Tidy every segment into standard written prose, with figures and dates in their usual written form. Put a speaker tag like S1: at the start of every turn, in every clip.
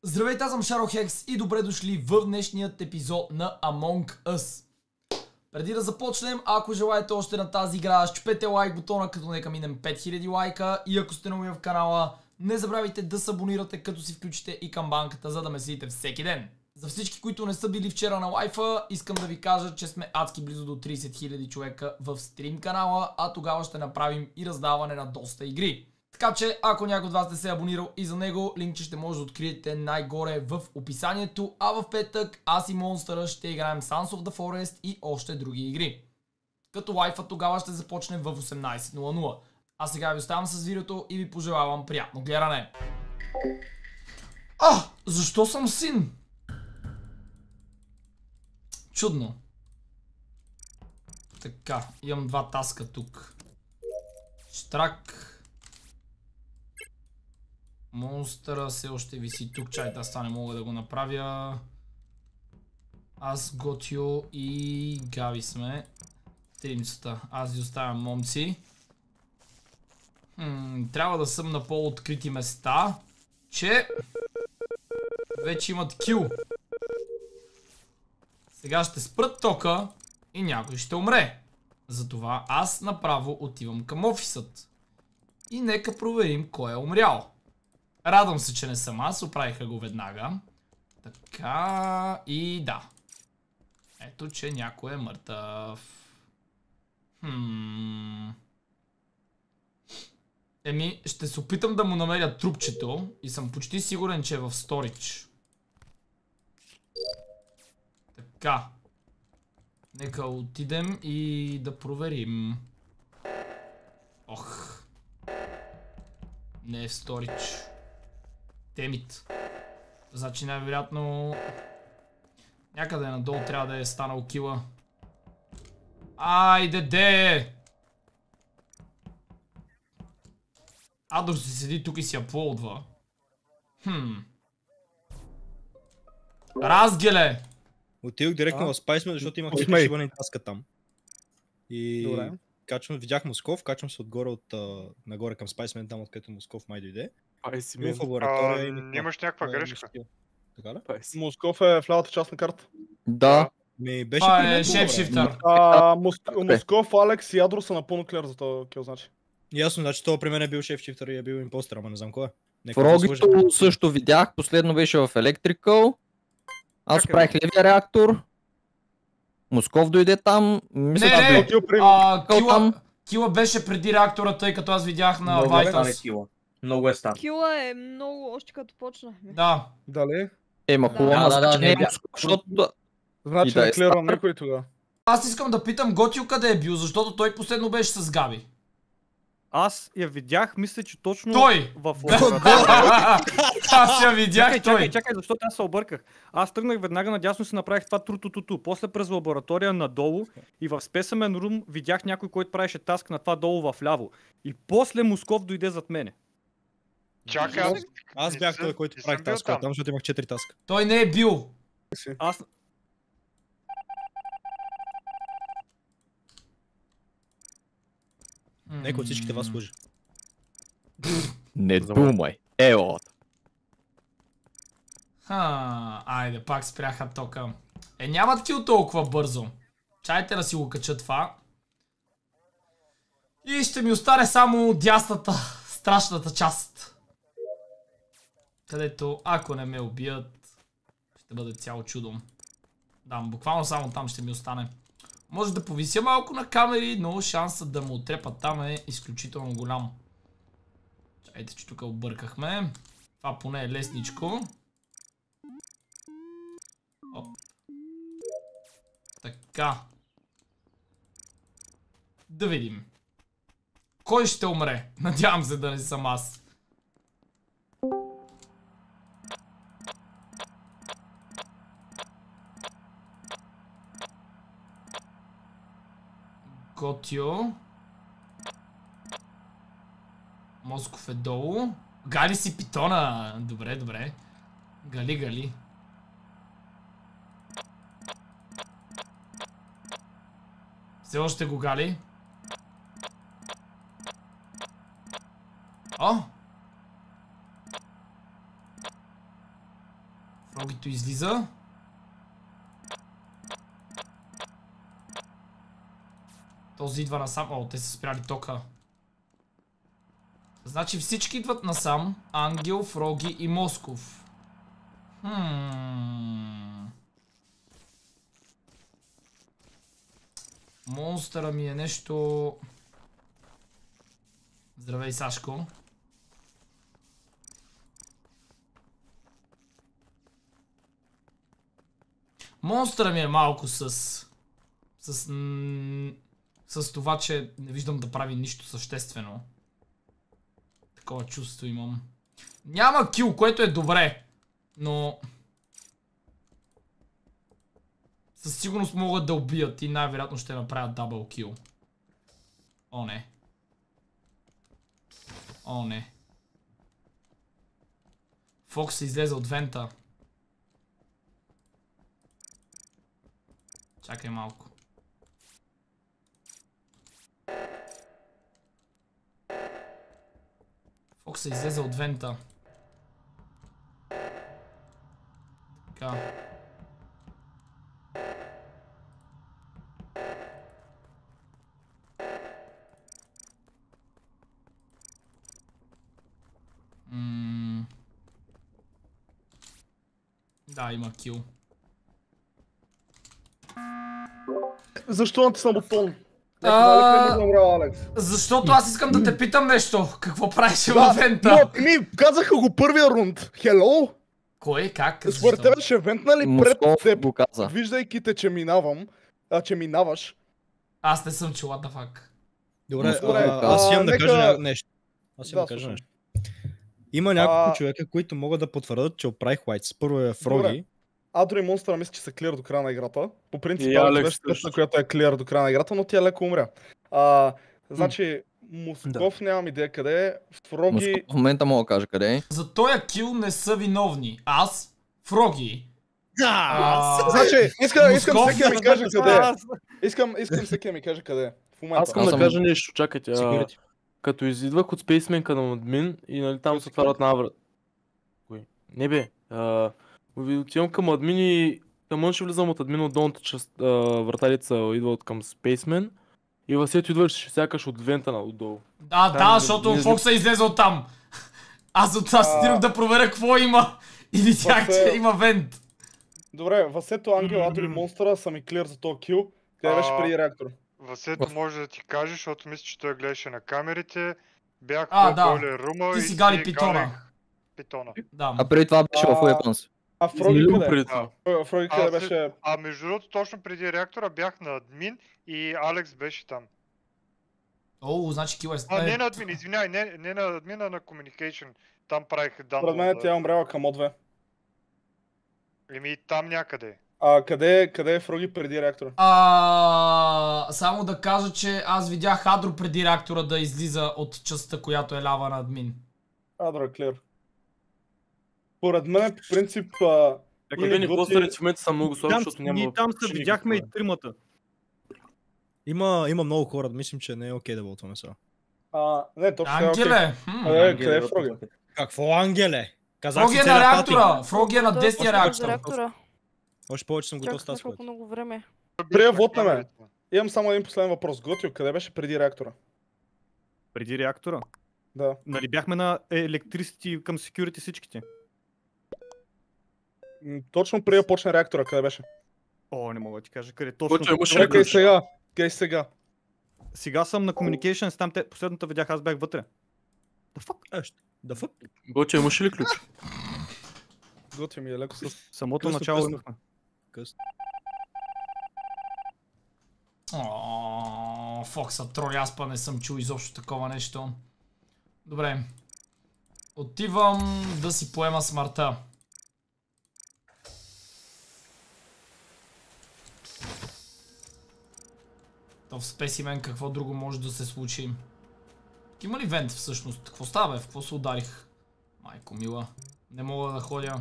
S1: Здравейте, аз съм Shadowhex и добре дошли в днешният епизод на Among Us. Преди да започнем, ако желаете още на тази игра, щупете лайк бутона, като нека минем 5000 лайка. И ако сте нови в канала, не забравяйте да се абонирате, като си включите и камбанката, за да ме следите всеки ден. За всички, които не са били вчера на лайфа, искам да ви кажа, че сме адски близо до 30 000 човека в стрим канала, а тогава ще направим и раздаване на доста игри. Така че, ако някой от вас не се е абонирал и за него, линкче ще може да откриете най-горе в описанието, а в петък аз и Монстъра ще играем Sons of the Forest и още други игри. Като лайфа тогава ще започне в 18:00. А сега ви оставям с видеото и ви пожелавам приятно гледане. Защо съм син? Чудно. Така, имам два таска тук. Штрак. Монстъра все още виси тук. Чайте, аз това не мога да го направя. Аз, Готио и Гави сме. Тримцата. Аз ви оставям момци. Трябва да съм на по-открити места, че вече имат кил. Сега ще спрат тока и някой ще умре. Затова аз направо отивам към офисът. И нека проверим кой е умрял. Радвам се, че не съм аз, оправиха го веднага. Така и да. Ето, че някой е мъртъв. Ще се опитам да му намеря трупчето и съм почти сигурен, че е в сторидж. Така. Нека отидем и да проверим. Ох. Не е в сторидж. Темит. Значи най-вероятно някъде надолу трябва да е станал кила. Айде де! Адор си седи тук и си аплодва. Разгеле!
S2: Отидох директно в Spiceman, защото имах 4 шибани таска там. И видях Москов, качвам се отгоре нагоре към Spiceman, там откъдето Москов май дойде. В лаборатория и
S3: имаш някаква грешка.
S2: Така ли?
S4: Москов е в лявата част на карта.
S5: Да.
S1: Това е шепшифтър.
S4: Москов, Алекс и Ядро са напълно клер за това кил, значи.
S2: Ясно, значи това при мен е бил шефшифтър и е бил импостър, ама не знам кой е.
S5: Фрогито също видях, последно беше в Electrical. Аз правих левия реактор. Москов дойде там.
S1: Кила беше преди реактора, тъй като аз видях на Vitals.
S6: Много е стар.
S7: Кила е много, още като почнахме.
S1: Да.
S4: Дали?
S5: Ема хубаво, защото...
S4: Значи не клервам никой тогава.
S1: Аз искам да питам Готио къде е бил, защото той последно беше с Габи.
S8: Аз я видях, мисля, че точно
S1: той!
S8: В лаборатория.
S1: Аз я видях той!
S8: Чакай, защото аз се обърках. Аз тръгнах веднага надясно си направих това тру-ту-ту-ту. После през лаборатория надолу и в Specimen Room видях някой, който правеше таск на това долу в ляво. И после Москов дойде зад мене.
S3: Чакай,
S2: аз бях той, който правих таска там, защото имах 4 таска.
S1: Той не е бил.
S8: Аз...
S2: Нека от всичките вас лъжи.
S5: Не думай. Ело.
S1: Айде, пак спряха тока. Нямат кил толкова бързо. Чайте да си го кача това. И ще ми остане само дясната, страшната част. Където, ако не ме убият, ще бъде цяло чудо. Да, буквално само там ще ми остане. Може да повися малко на камери, но шансът да му отрепат там е изключително голям. Чайте, че тук объркахме. Това поне е лесничко. Оп. Така. Да видим. Кой ще умре? Надявам се да не съм аз. Готио. Москов е долу. Гали си питона. Добре, добре. Гали. Все още го гали. О! Фрогито излиза. Този идва насам. О, те са спряли тока. Значи всички идват насам. Ангел, Фроги и Москов. Монстъра ми е нещо... Здравей, Сашко. Монстъра ми е малко с това, че не виждам да прави нищо съществено. Такова чувство имам. Няма кил, което е добре, но... Със сигурност могат да убият и най-вероятно ще направят дабъл кил. О, не. О, не. Фокс се излезе от вента. Чакай малко. Фокс се излезе от вента. Така. Да, има кил.
S4: Защо натисна бутон?
S1: Защото аз искам да те питам нещо. Какво правиш във вента?
S4: Ми казаха го първия рунд. Хело?
S1: Кой? Как?
S4: Според тебе ще вентна ли пред теб,
S5: го каза.
S4: виждайки те, че минавам, че минаваш?
S1: Аз не съм чул, what the fuck.
S2: Добре, аз имам да кажа нещо. Аз имам да кажа нещо. Има няколко човека, които могат да потвърдят, че оправих Whites. Първо е Фроги.
S4: Адро и Монстъра мисля, че са клир до края на играта. По принцип, това която е клир до края на играта, но тя леко умря. Значи, Москов нямам идея къде е. Фроги...
S5: Москов в момента мога да кажа къде е.
S1: За този кил не са виновни. Аз, Фроги.
S4: Значи, искам всеки да ми каже къде е. Искам всеки да ми каже къде е. В момента.
S6: Аз искам да кажа нещо, чакайте. Като изидвах от спейсменка на админ и нали там се отварят на врата. Не бе. Отивам към админ и към ще влизам от админ от долната част, вратарица идва от към спейсмен и Васето идваш ще сякаш от вента отдолу.
S1: Да, защото Фокса излезе от там. Аз от това стигнах да проверя какво има и видях, че има вент.
S4: Добре, Васето, Ангел, Адро и Монстъра са ми клир за този кил. Къде беше преди реактор?
S3: Васето може да ти каже, защото мисля, че той гледаше на камерите. Бях
S1: в
S3: бойлер рума
S1: и си гали питона.
S5: А преди това беше в Weapons.
S4: А Фроги къде? Фроги къде беше?
S3: Между другото, точно преди реактора бях на админ и Алекс беше там.
S1: О, значи кил е...
S3: Не на админ, извинявай, не на админ, а на communication. Там правих дан.
S4: Пред мен тя е умряла към О2.
S3: Еми там някъде.
S4: Къде е Фроги преди реактора?
S1: Само да кажа, че аз видях Адро преди реактора да излиза от частта, която е лява на админ.
S4: Адро е клир. Поред мен, по принцип...
S6: Бе, постерите в момента са много слаби, защото няма...
S8: Ние там се видяхме и тримата.
S2: Има много хора, мислим, че не е окей да вълтваме сега.
S4: Не, точно е окей.
S1: Ангеле!
S4: Къде е Фроги?
S2: Какво Ангеле?
S1: Фроги е на реактора! Фроги е на 10-я реактора.
S2: Още повече съм готов с тази
S7: колко много време.
S4: Прия вотнеме. Имам само един последен въпрос. Готио, къде беше преди реактора?
S8: Преди реактора?
S4: Да.
S8: Нали бяхме на Electricity към Security всичките?
S4: Точно преди да почне реактора, къде беше?
S8: О, не мога да ти кажа къде точно.
S4: Чакай сега. Къде си сега?
S8: Сега съм на Communications, там последната видях, аз бях вътре.
S2: The fuck? The fuck?
S6: Гоче, имаш ли ключ?
S4: Готио ми е леко с...
S8: Самото начало имахме.
S1: Фокса троли, аз па не съм чул изобщо такова нещо. Добре. Отивам да си поема смъртта. В спесимен какво друго може да се случи? Има ли вент всъщност? Какво става бе? В какво се ударих? Майко мила. Не мога да ходя.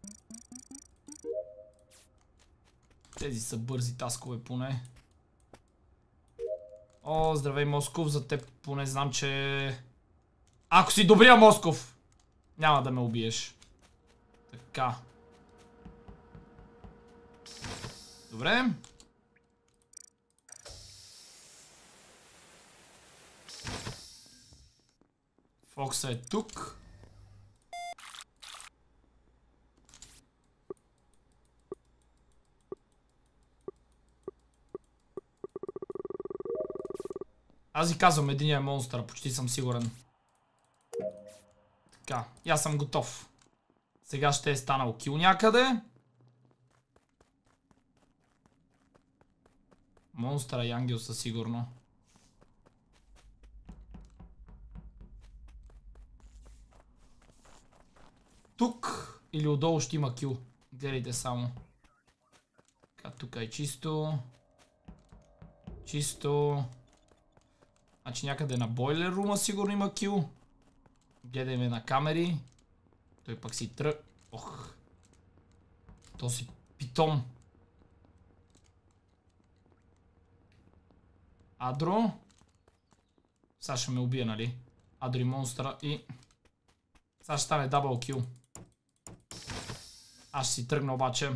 S1: Тези са бързи таскове поне. О, здравей Москов, за теб поне знам, че... Ако си добрия Москов, няма да ме убиеш. Така. Добре. Фокса е тук. Аз ви казвам, единия е монстър, почти съм сигурен. Така, и аз съм готов. Сега ще е станал кил някъде. Монстъра и ангел със сигурно. Тук или отдолу ще има кил. Гледайте само. Така, тук е чисто. Чисто. Значи някъде на бойлер рума сигурно има кил. Гледаме на камери. Той пък си Ох. Този питом. Адро. Сега ще ме убие, нали? Адро и монстъра и... Сега ще стане дабъл кил. Аз ще си тръгна обаче.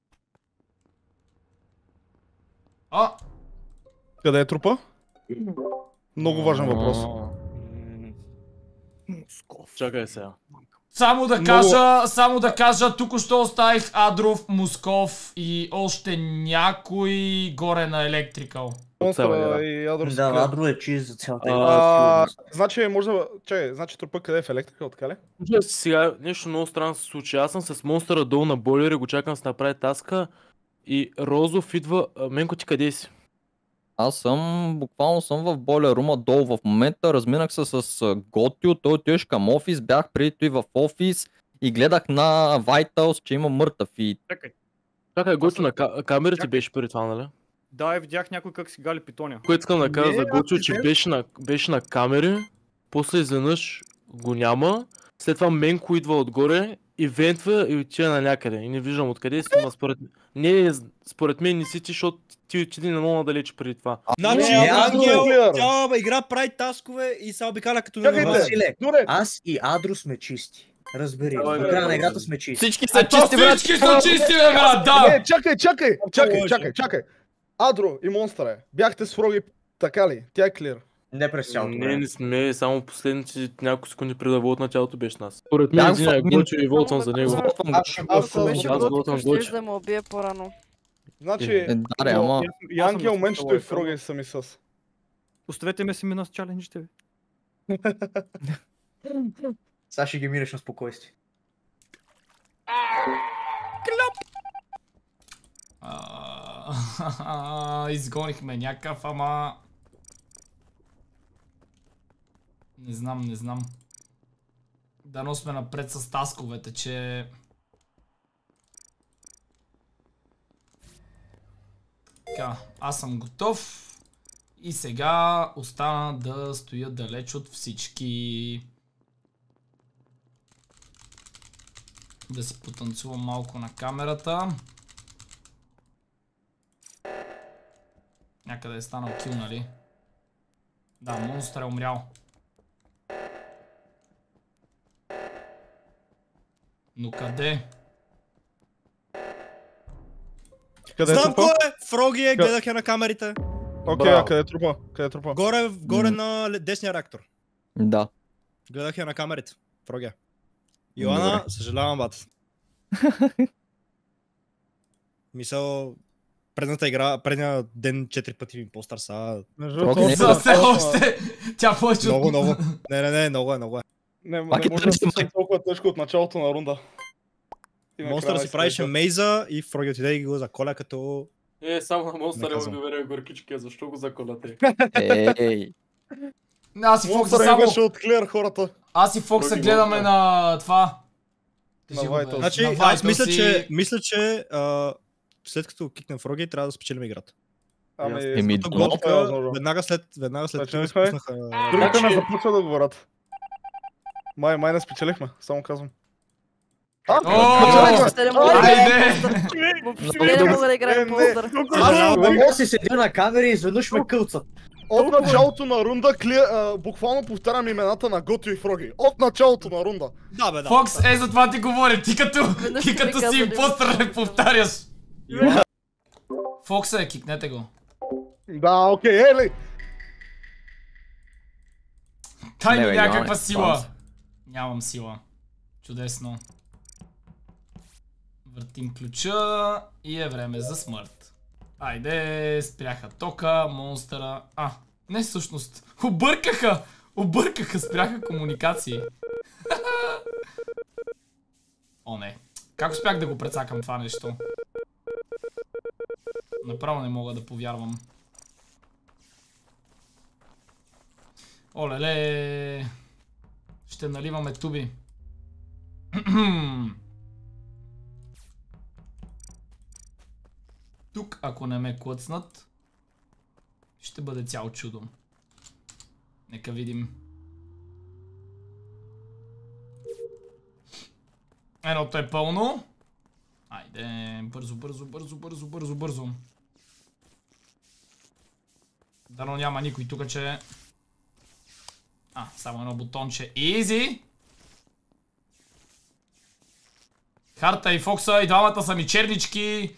S4: Къде е трупа? Много важен въпрос.
S6: Чакай сега.
S1: Само да кажа, тук-що оставих Адров, Москов и още някой горе на Електрикал.
S9: Да, Адро е чист за цялата игра.
S4: Значи може да... Чакай, значи трупа къде е в Електрикал, така ли?
S6: Сега нещо много странно се случи. Аз съм с монстъра долу на бойлер и го чакам да се направи таска. И Розов идва... Менко, ти къде си?
S5: Аз буквално съм в бойлер рума долу в момента, разминах се с Готио, той отиваш към офис, бях преди той в офис и гледах на Vitals, че има мъртъв и...
S6: Чакай, Готио на камерите беше преди това, нали?
S8: Да, и видях някой как си гали питоня.
S6: Което искам да кажа за Готио, че беше на камери, после изведнъж го няма, след това Менко идва отгоре и вентва и отива на някъде и не виждам откъде си, но според мен не си ти, защото ти отиди на много надалече преди това.
S2: Значи Ангел, цяла игра прави таскове и се обикаля като не
S9: Василе, аз и Адро сме чисти. Разбери, до края на играта сме чисти.
S1: Всички са чисти, брат! Всички са чисти, брат, да!
S4: Чакай! Адро и монстър бяхте с Фроги, така ли? Тя е клир.
S9: Не през цялото време.
S6: Не сме, само последните няколко секунди преди да волт началото беше нас. Според мен един е Готио и волтвам за него.
S7: Аз ще да ме убие по-рано.
S4: Значи, Ангел, Менчето и Фроги са ми с.
S8: Оставете ме си мина с чаленджите ви.
S9: Сега ще ги минеш на спокойствие.
S1: Изгонихме някакъв, ама... Не знам. Дано сме напред с тасковете, че... Така, аз съм готов. И сега остана да стоя далеч от всички. Да си потанцувам малко на камерата. Някъде е станал кил, нали? Да, монстър е умрял. Но къде?
S2: Знам кой е! Фроги е, гледах я на камерите.
S4: Окей, а къде е трупа?
S2: Горе на десния реактор.
S5: Да.
S2: Гледах я на камерите. Фроги. Йоана, съжалявам, бат. Мисъл... предния ден 4 пъти ми по-стар са...
S1: Все още! Тя повече от...
S2: Много. Не, много е.
S4: Не може да се толкова тежко от началото на рунда.
S2: Монстър си правише мейза и Фроги отиде и го заколя като...
S6: Само на монстър му доверя горкички, защо го заколяте?
S5: Ей!
S1: Аз и Фокса само...
S4: беше от клер хората.
S1: Аз и Фокса гледаме на това.
S2: Значи, аз мисля, че след като кикнем Фроги, трябва да спечелим играта. Веднага след това спуснаха...
S4: Другите не започва да говорят. Май не спечелихме, само казвам.
S9: Въобще си седя на камери и изведнъж ме кълцат.
S4: От началото на рунда, буквално повтарям имената на Готио и Фроги. От началото на рунда.
S1: Фокс, за това ти говори, ти като си импостър не повтаряш. Фокса е, кикнете го.
S4: Да, окей, ели!
S1: Дай ми някаква сила. Нямам сила. Чудесно. Въртим ключа и е време за смърт. Айде, спряха тока, монстъра. Не всъщност. Объркаха, спряха комуникации. О, не. Как успях да го прецакам това нещо? Направо не мога да повярвам. Олеле. Ще наливаме туби. Тук, ако не ме клъцнат, ще бъде цяло чудо. Нека видим. Едното е пълно. Айде, бързо. Дано няма никой тук, че... само едно бутонче. Изи! Харта и Фокса, и двамата са ми чернички.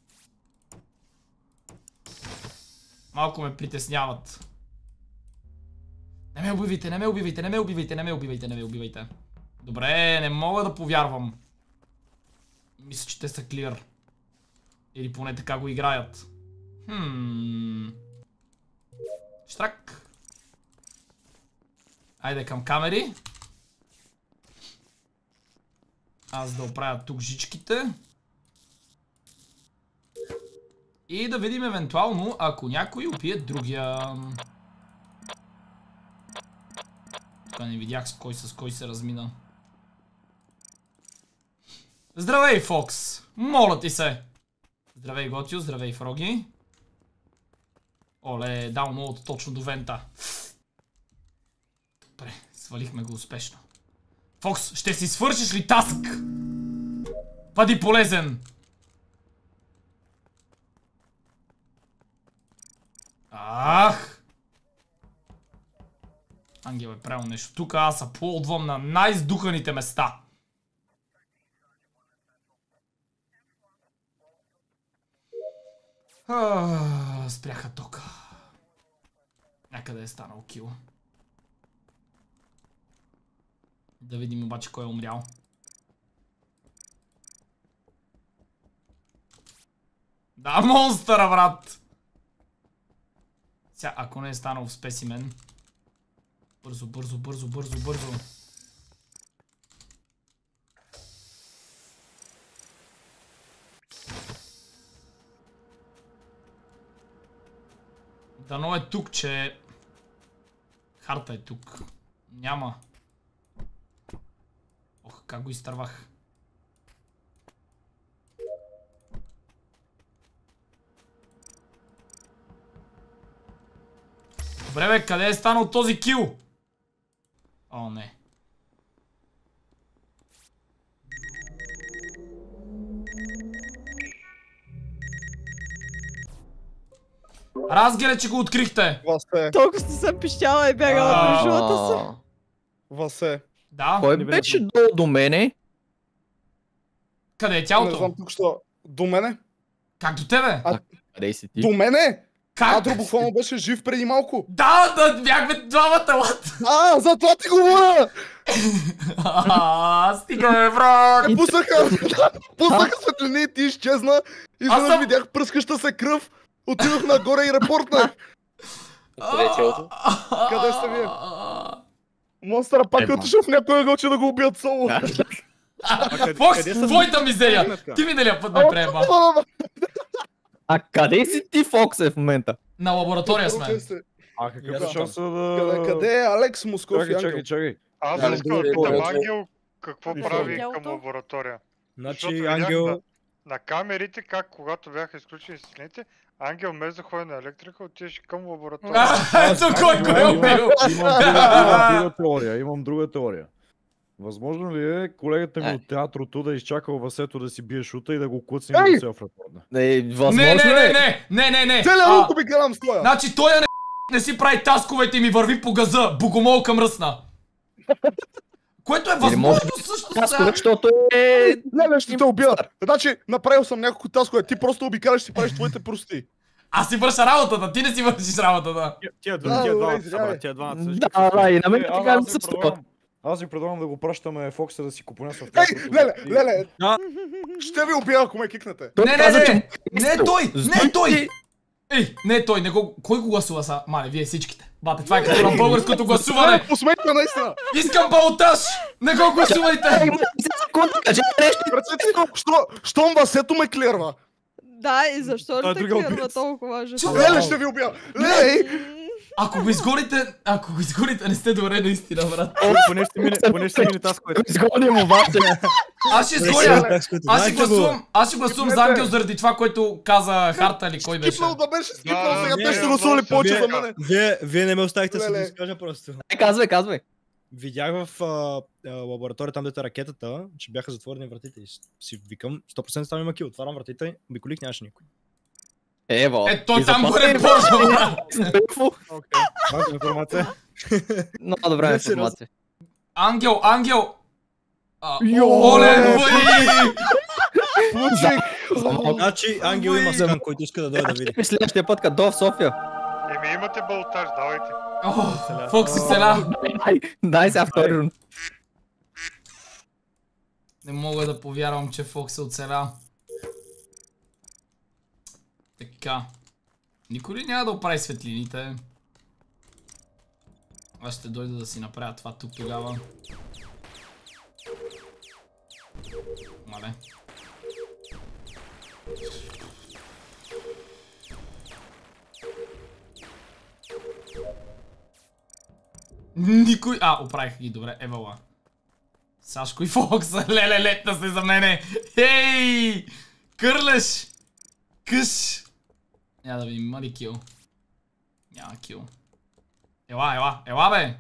S1: Малко ме притесняват. Не ме убивайте. Добре, не мога да повярвам. Мисля, че те са клир. Или поне така го играят. Штрак. Айде към камери. Аз да оправя тук жичките. И да видим евентуално, ако някой убие другия. Тук не видях с кой се размина. Здравей, Фокс! Моля ти се! Здравей, Готио, здравей, Фроги. Оле, дал новото точно до вента. Добре, свалихме го успешно. Фокс, ще си свършиш ли таск? Бъди полезен! Ангел е правил нещо. Тук аз аплодвам на най-издуханите места. Спряха тока. Някъде е станал кил. Да видим обаче кой е умрял. Да, монстъра, брат! Сега, ако не е станал в спесимен. Бързо. Дано е тук, че... Харта е тук. Няма. Ох, как го изтървах. Добре бе, къде е станал този кил? О, не. Разгере, че го открихте!
S4: Васе.
S7: Толкова сте съм пищяла и бягала през живота си.
S4: Васе.
S1: Да.
S5: Кой беше долу до мене?
S1: Къде е тялото?
S4: Не знам тук що. До мене?
S1: Как до тебе?
S5: Къде си ти?
S4: До мене?
S1: Как?
S4: Адро буквално беше жив преди малко.
S1: Да, бяхме двамата, лад.
S4: За това ти говоря!
S1: Стигаме, брат!
S4: Пуснаха светлини и ти изчезна. Изведнъж видях пръскаща се кръв. Отидох нагоре и репортнах.
S10: Къде е тялото?
S4: Къде сте вие? Монстъра пак отишъл в някой ъгълче да го убият соло.
S1: Фокс, твоята мизерия! Ти миналия път ме приема.
S5: А къде си ти, Фокс, в момента?
S1: На лаборатория сме.
S4: Какъв шанс да... Къде е Алекс Москов и Ангел?
S3: Чакай. Аз искам да питам Ангел какво прави към лаборатория.
S2: Значи Ангел...
S3: На камерите, как когато бяха изключени светлините, Ангел без да ходи на електрика, отидеш към лаборатория.
S1: Ето кой е убил!
S11: Имам друга теория. Възможно ли е колегата ми от театрото да изчакал Васето да си бие шута и да го клъцне и да се офрепорна?
S1: Не!
S4: Целият лук обикалям с това!
S1: Значи той не си прави тасковете и ми върви по газа, богомолка мръсна. Което е възможно също сега.
S5: Защото
S4: Не, ще те убия. Значи, направил съм няколко таскове, ти просто обикаляш си правиш твоите прости.
S1: Аз си върша работата, ти не си вършиш работата.
S11: Тия двамата също.
S5: Да, и на мен така се става.
S11: Аз ви предлагам да го пращаме Фокса да си купоне с
S4: Леле, ще ви убия, ако ме кикнете.
S1: Не е той! Ей, не е той, кой го гласува са? Мале, вие всичките. Бате, това е като на българското гласуване.
S4: Посметна наистина.
S1: Искам балотаж! Не го гласувайте!
S4: Щом Васето ме клерва.
S7: Да, и защо ли те клерва толкова жестоко?
S4: Леле, ще ви убия! Леле!
S1: Ако го изгорите, не сте добре наистина, брат.
S11: Поне ще мине тасковете.
S5: Изгоним обаче.
S1: Аз ще изгоря. Аз ще гласувам за Ангел заради това, което каза Харта или кой беше.
S4: Скипнал да беше скипнал, сега те ще гласували повече за мене.
S2: Вие не ме оставихте да се изкажа просто.
S5: Казвай.
S2: Видях в лаборатория, там дето е ракетата, че бяха затворени вратите и си викам, 100% там има кил, отварям вратите, обиколих, нямаше никой.
S5: Ево.
S1: Той там горе бързо, брат.
S11: Малко информация.
S5: Много добра информация.
S1: Ангел! Оле,
S2: Значи Ангел има скан, който иска да дойде да види.
S5: Следващия път като в София.
S3: Имате балотаж, давайте.
S1: Фокси села.
S5: Дай сега втори рунд.
S1: Не мога да повярвам, че Фокс е оцелял. Така. Никой ли няма да оправи светлините? Аз ще дойда да си направя това тук тогава. Мале. Никой... оправих ги, добре, евала. Сашко и Фокса, леле, летна се за мене. Хей! Кърлеш! Къш! Няма да видим, има ли кил? Няма кил. Ела бе!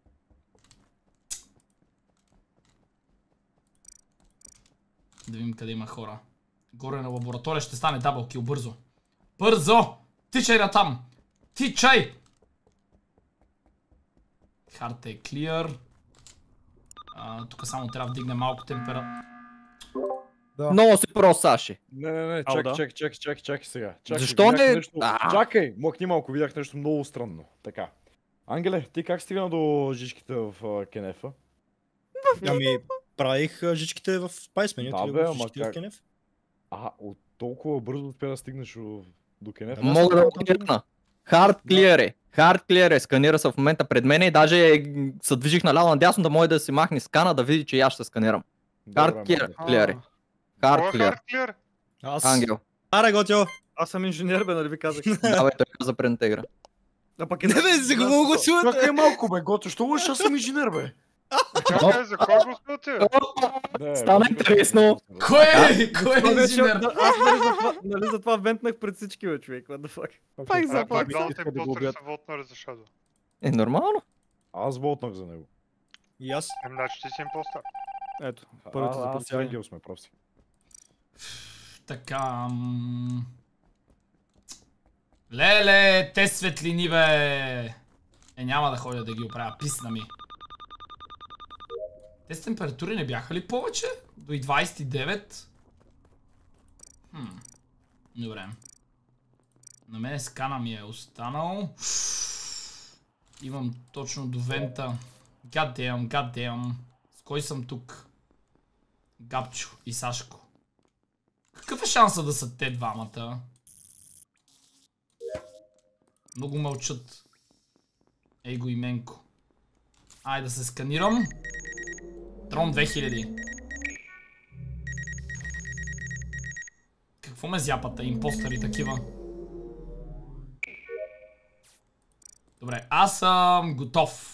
S1: Да видим къде има хора. Горе на лаборатория ще стане дабл кил, бързо. Бързо! Тичай на там! Тичай! Харта е клиър. Тук само трябва да вдигне малко температура.
S5: Много си про, Саши.
S11: Не, чакай сега.
S5: Защо не?
S11: Чакай, махни малко, видях нещо много странно. Така. Ангеле, ти как стигна до жичките в Кенефа?
S2: Ами, правих жичките в Пайсмен,
S11: да, бе, ама в Кенеф. От толкова бързо успя да стигнеш до Кенеф?
S5: Мога да го хард клиър е, сканира се в момента пред мен и даже се движих наляво надясно да може да си махне скана да види, че аз ще сканирам. Хард клиър е. Хард клиър. Ангел.
S2: Аре, готио!
S8: Аз съм инженер, бе, нали ви казах?
S5: Да, бе, той каза предната игра.
S2: Не, бе, за какво го чувате?
S11: Чакай малко, бе, готио, що лъж, аз съм инженер, бе?
S3: Чакай, за кой го смути?
S5: Стана интересно.
S1: Кой е инженер?
S8: Аз нали затова вентнах пред всички, бе, човек, what the fuck.
S7: Пак започва.
S3: Двамата импостъри са вотнали за Шадо.
S5: Нормално.
S11: Аз вотнах за него.
S2: И аз?
S3: Значи ти си импостър.
S8: Ето, първото за
S11: Аз и Ангел сме, проси.
S1: Така... Леле, те светлини, бе! Няма да ходя да ги оправя, писна ми. Те с температури не бяха ли повече? До и 29? Добре. На мен скана ми е останал. Имам точно до вента. God damn. С кой съм тук? Габчо и Сашко. Какъв е шанса да са те двамата? Много мълчат. Его и Менко. Айде да се сканирам. Трон 2000. Какво ме зяпата? Импостъри такива. Добре, аз съм готов.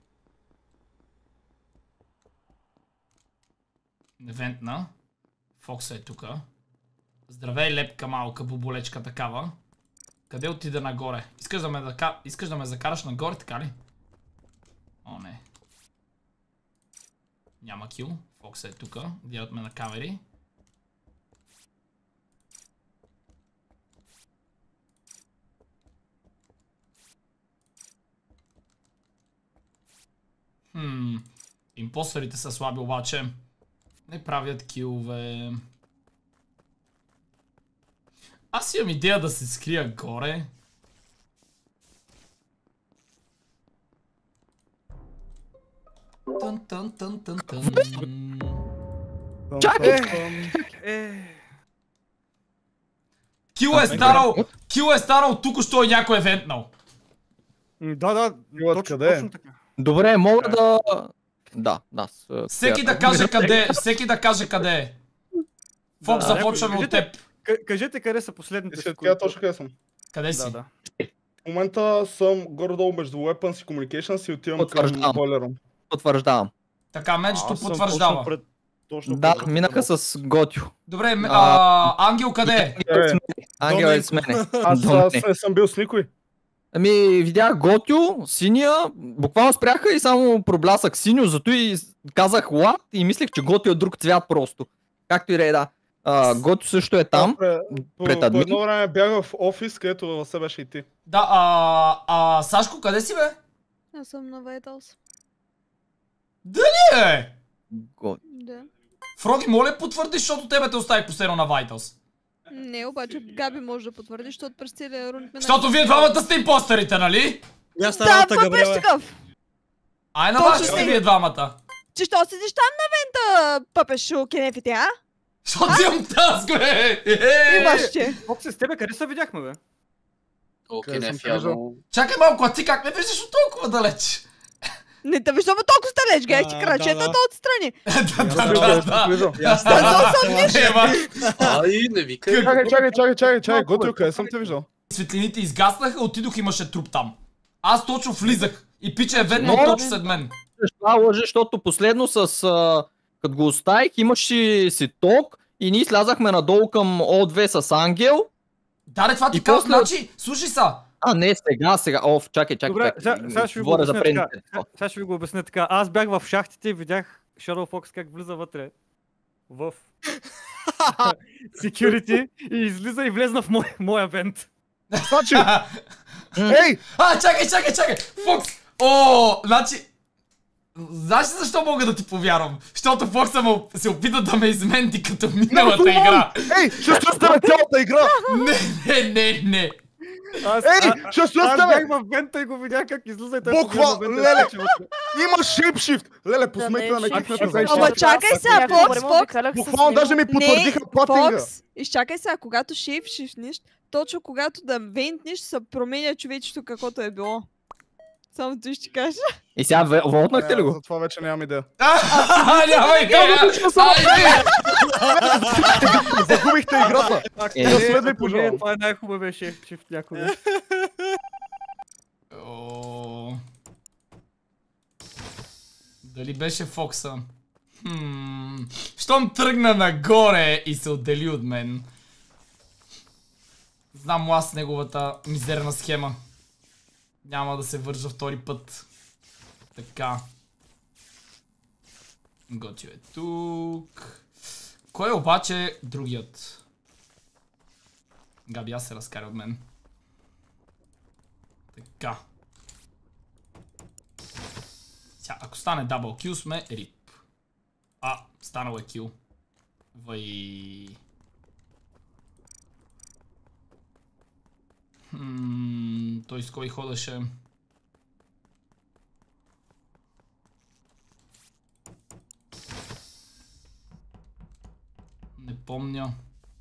S1: Невентна. Фокса е тука. Здравей, лепка малка, боболечка такава. Къде отида нагоре? Искаш да ме закараш нагоре, така ли? О, не. Няма кил. Фокса е тука. Гледат ме на камери. Импостерите са слаби обаче. Не правят килове. Аз имам идея да се скрия горе.
S5: Чакай!
S1: Кил е станал тук, що и някой е вентнал.
S8: Да, точно така.
S5: Добре, мога да... Да.
S1: Всеки да каже къде е. Фокс, започваме от теб.
S8: Кажете къде са последните
S4: секунди. Тя точно къде съм.
S1: Къде си?
S8: Да.
S4: В момента съм горе-долу между Weapons и Communications и отивам към Boiler Room.
S5: Потвърждавам.
S1: Така, Меджето потвърждава.
S5: Да, минаха с Готю.
S1: Добре, Ангел къде е?
S5: Ангел е с мене.
S4: Аз не съм бил с никой.
S5: Ами, видях Готю, синия, буквално спряха и само проблясах синьо, зато и казах лад и мислех, че Готю е друг цвят просто. Както и да е, да. Готю също е там, пред админ.
S4: По едно време бях в офис, където във себе беше и ти.
S1: Да, Сашко, къде си бе?
S7: Аз съм на Vitals.
S1: Дали е?
S7: Да.
S1: Фроги, моля потвърдиш, защото тебе те оставих последно на Vitals.
S7: Не, обаче Габи може да потвърди, защото през целия рунд минах.
S1: Защото вие двамата сте импостерите, нали?
S7: Да, пъпеш такъв!
S1: Ай, на вас сте вие двамата.
S7: Че що седиш там на вента, пъпешо кенефите, а?
S1: Защото имам таск, бе!
S7: Имаш че.
S8: Фокс, с тебе къде се видяхме, бе?
S1: Чакай малко, а ти как ме виждаш от толкова далеч?
S7: Не те виждам от толкова далеч, гледах ти крачетата отстрани.
S10: Ай, не викай.
S4: Чакай, Готю, къде съм те виждал?
S1: Светлините изгаснаха, отидох, имаше труп там. Аз точно влизах и пича е ведно точно след мен.
S5: Това лъжи, защото последно като го оставих, имаше си ток и ние слязахме надолу към О2 с Ангел.
S1: Да, това ти казвам, значи, слушай са.
S5: Не, сега. Чакай.
S8: Добре, сега ще ви го обясня така. Аз бях в шахтите и видях Shadow Fox как влиза вътре в security и излиза и влезна в моя вент.
S4: Значи! Ей!
S1: Чакай! Фокс! Значи... Знаеш ли защо мога да ти повярвам? Защото Фокса се опита да ме изменти като миналата игра.
S4: Ей! Ще стоя с тебе цялата игра!
S1: Не!
S8: Аз бях в вента и го видях как излиза и той
S4: буква, леле, има шейпшифт! Леле, посмейте да ме кикнете.
S7: Ама чакай сега, Фокс!
S4: Буквално даже ми потвърдиха платинга.
S7: Фокс, изчакай сега, когато шейпшифтниш, точно когато да вентниш, се променя човечето каквото е било. Само ти ще кажа.
S5: И сега вълтнахте ли го?
S4: За това вече нямам идея.
S1: Няма идея!
S4: Загубихте играта. Следвай, пожалуйста.
S8: Това е най-хубавия шейпшифт някога.
S1: Дали беше Фокса? Щом тръгна нагоре и се отдели от мен. Знам аз неговата мизерна схема. Няма да се вържа втори път. Така. Готю е тук. Кой е обаче другият? Габи, аз се разкаря от мен. Така. Сега, ако стане дабл кил сме рип. Станал е кил. Той с кой ходеше? Не помня.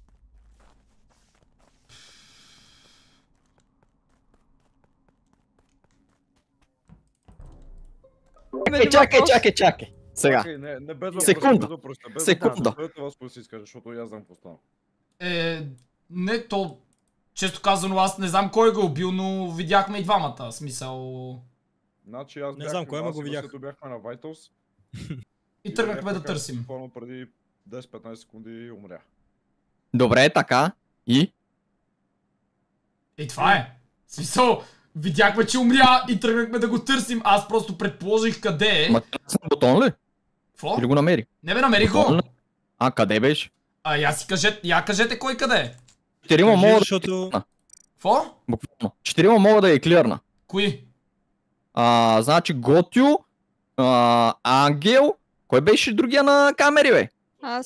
S5: Чакай. Сега. Секунда.
S11: Вас кой си изкаже, защото я знам какво стана.
S1: Не, то... Често казано, аз не знам кой го е убил, но видяхме и двамата, смисъл...
S11: Значи аз
S2: не знам кой, ма го видях.
S11: Бяхме на Vitals.
S1: И тръгнахме да търсим.
S11: Буквално преди 10-15 секунди умря.
S5: Добре, така. И
S1: това е. Смисъл, видяхме, че умря и тръгнахме да го търсим. Аз просто предположих къде е.
S5: Ма бутон ли?
S1: Какво?
S5: Или го намери?
S1: Не бе, намерих го.
S5: Къде беше?
S1: Кажете кой къде е.
S5: 4 мога да е клирна.
S1: Какво?
S5: Буквално. 4 мога да е клирна.
S1: Кои?
S5: Значи Готю, Ангел Кой беше другия на камери, бе?
S7: Аз.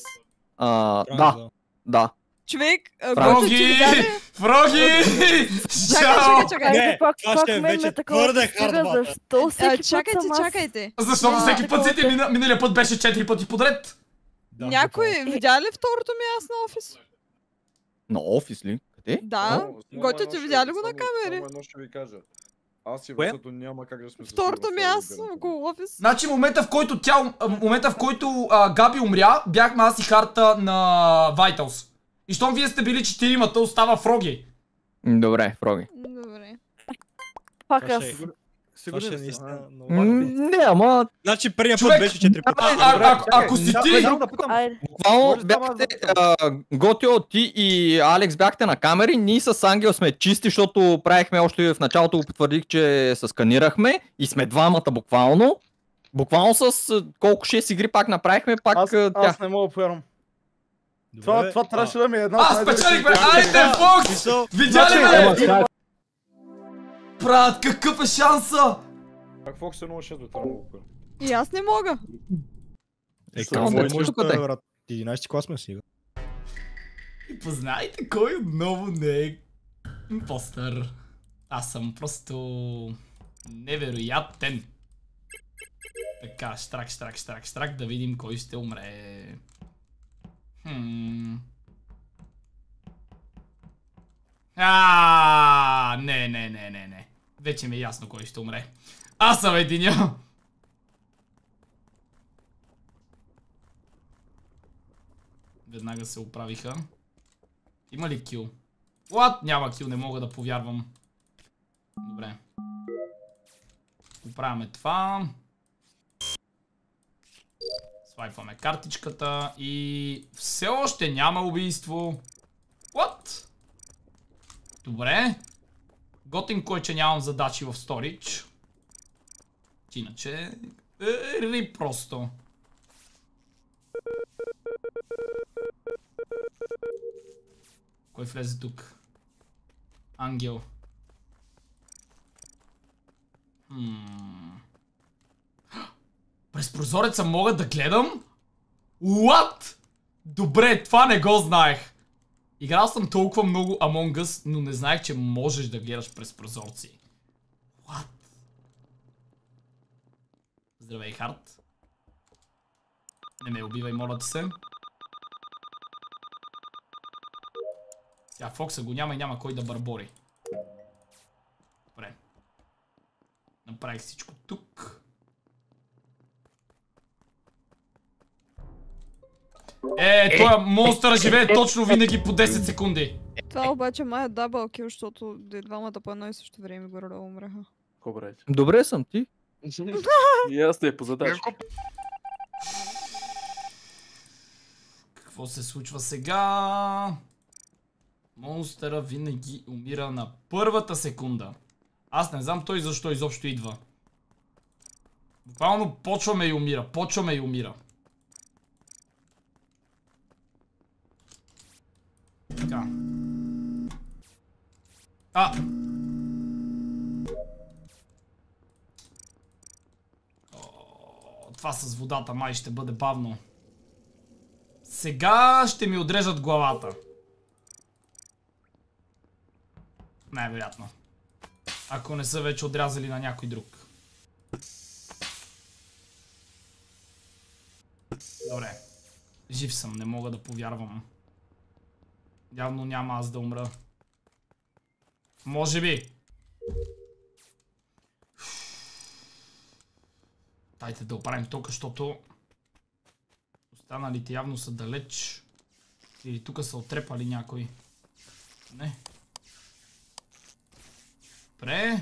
S5: Да.
S7: Човек,
S1: Фроги! Фроги!
S7: Чакай.
S11: Пак мен ме твърде хардбата.
S7: Защо всеки път чакайте.
S1: Защото всеки път си миналия път беше 4 пъти подред.
S7: Някой видя ли второто ми аз на офис?
S5: На офис ли? Къде?
S7: Да. Готио, ти видя ли го на камери?
S11: Само едно ще ви кажа. Аз и Васето няма как да сме...
S7: Второто ми аз около офис.
S1: Значи момента в който Габи умря, бяхме аз и Харта на Vitals. И щом вие сте били 4-мата, остава Фроги.
S5: Добре, Фроги.
S7: Добре.
S9: Пак аз.
S2: Сигурно е наистина.
S5: Не, ама...
S2: Значи първия път беше 4 пъти.
S1: Ако си ти...
S5: Буквално бяхте... Готио, ти и Алекс бяхте на камери, ние с Ангел сме чисти, защото правихме още в началото, го потвърдих, че се сканирахме и сме двамата буквално. Буквално с колко 6 игри пак направихме, пак
S4: Аз не мога да повярвам. Това трябваше да ми е една...
S1: Аз спечелих, бе! Айде, Фокс! Видя ли ме? Брат, какъв е шанса?
S11: Как Фокс е 0-6 до това много първо?
S7: И аз не мога.
S2: Какво не може да, брат? 11 клас ме сега.
S1: И познайте кой отново не е импостър. Аз съм просто... невероятен. Така, штрак, да видим кой ще умре. Не. Вече ми е ясно кой ще умре. Аз съм единя. Веднага се оправиха. Има ли кил? What? Няма кил, не мога да повярвам. Добре. Оправяме това. Свайпваме картичката и все още няма убийство. What? Добре. Готинко е, че нямам задачи в сторидж. Иначе... рип просто. Кой влезе тук? Ангел. През прозореца мога да гледам? What? Добре, това не го знаех. Играл съм толкова много Among Us, но не знаех, че можеш да гледаш през прозорци. What? Здравей, Харт. Не ме убивай, моля ти се. Сега Фокса го няма и няма кой да бърбори. Добре. Направих всичко тук. Тоя монстър живее точно винаги по 10 секунди.
S7: Това обаче май е дабъл кил, защото двамата по едно и също време горе умреха.
S5: Добре съм, ти.
S6: И аз те по задача.
S1: Какво се случва сега? Монстъра винаги умира на първата секунда. Аз не знам той защо изобщо идва. Буквално почваме и умира. Така. Това с водата май ще бъде бавно. Сега ще ми отрежат главата. Най-вероятно. Ако не са вече отрязали на някой друг. Добре. Жив съм, не мога да повярвам. Явно няма аз да умра. Може би. Дайте да оправим тока, защото останалите явно са далеч. Или тук са отрепали някой. Не. Добре.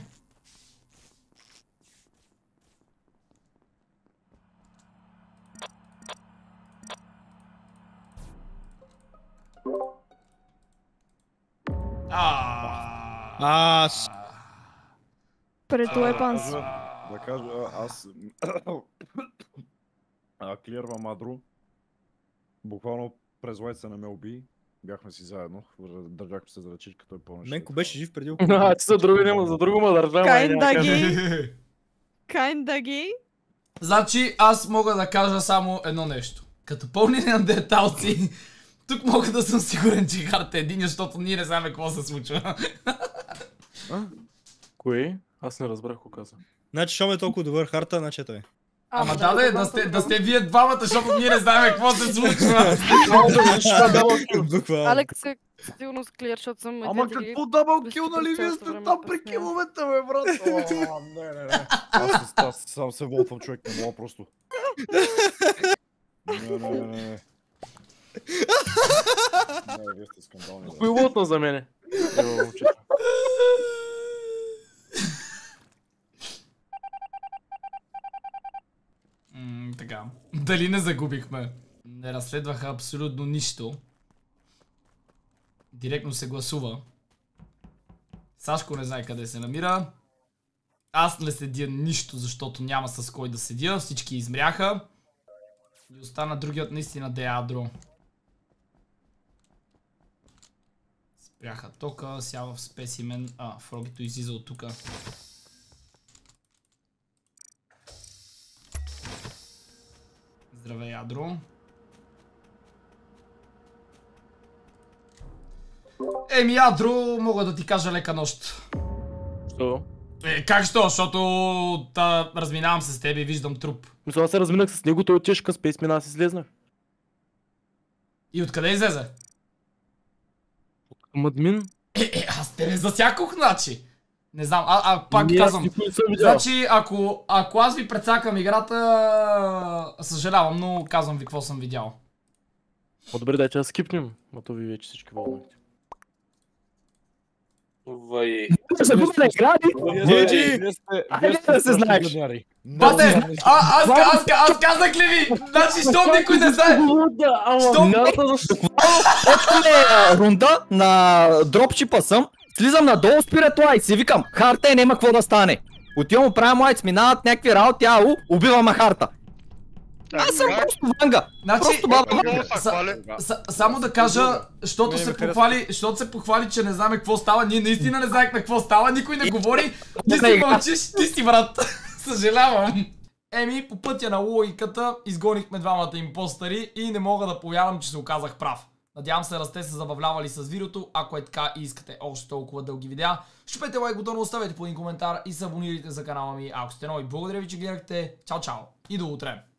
S7: Пред Weapons.
S11: Да кажа, аз клирвам Адро. Буквално през лайца не ме уби. Бяхме си заедно. Държахме се за ръчичка, той помнеше.
S2: Менко беше жив преди
S6: около. Ти за друго ме държа.
S7: Kinda gay.
S1: Значи аз мога да кажа само едно нещо. Като пълни неандерталци, тук мога да съм сигурен, че Харта е един, защото ние не знаем какво се случва.
S6: Кое? Аз не разбрах какво каза.
S2: Значи, щом е толкова добър Харта, значи е той.
S1: Ама да сте вие двамата, защото ние не знаем какво се случва.
S12: Алекс е сигурно склир, защото съм...
S4: Ама какво дабъл кил, нали вие сте там при киловете, бе, брат? Не.
S11: Аз сам се волтвам, човек, не мога просто. Не. Не, вие сте скандални.
S6: Кой лотна за мене?
S1: Така. Дали не загубихме? Не разследваха абсолютно нищо. Директно се гласува. Сашко не знае къде се намира. Аз не седя нищо, защото няма с кой да седя. Всички измряха. И остана другият наистина Деадро. Спряха тока, сява в спесимен. Фрогито излиза от тука. Здравей, Ядро. Еми, Ядро, мога да ти кажа лека нощ.
S6: Що?
S1: Как що? Защото разминавам се с теб и виждам труп.
S6: Мисля, аз се разминах с него, той отиваш към спейсмен, аз излезнах.
S1: И откъде излезе?
S6: От към админ.
S1: Аз те не засякох, значи. Не знам, пак казвам. Значи, ако аз ви прецакам играта, съжалявам, но казвам ви какво съм видял.
S6: Добре, дайте да скипнем, мато ви вече всички вълнувате.
S10: Вай.
S6: Загубна игради!
S11: Вие сте
S6: се знаеш.
S1: Бате, аз казах ли ви? Значи, щом никой не знае?
S5: Рунда на дропчипа съм. Слизам надолу, спират лайт си, викам, Харта и няма какво да стане. Отивам, правим лайт, минават някакви работи, убивам Харта. Аз съм просто ванга. Просто баба ванга.
S1: Само да кажа, защото се похвали, че не знаме какво става. Ние наистина не знаехме какво става, никой не говори. Ти си мълчиш, ти си брат. Съжалявам. Еми, по пътя на логиката изгонихме двамата импостъри и не мога да повярвам, че се оказах прав. Надявам се да сте се забавлявали с видеото. Ако е така и искате още толкова дълги видеа, щупете лайк бутона, оставете по един коментар и се абонирайте за канала ми. Ако сте нови, благодаря ви, че гледахте. Чао, чао и до утре!